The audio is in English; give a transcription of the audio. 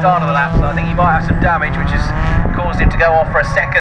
start of the lap, so I think he might have some damage, which has caused him to go off for a second.